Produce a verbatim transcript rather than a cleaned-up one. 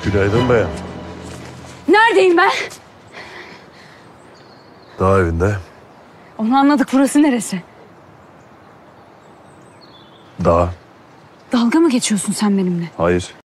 Günaydın bayan. Neredeyim ben? Dağ evinde. Onu anladık. Burası neresi? Dağ. Dalga mı geçiyorsun sen benimle? Hayır.